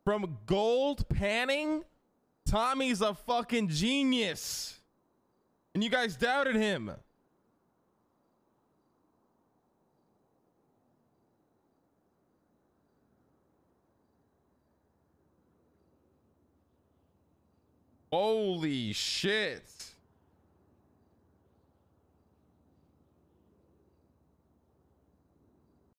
from gold panning. Tommy's a fucking genius. And you guys doubted him. Holy shit.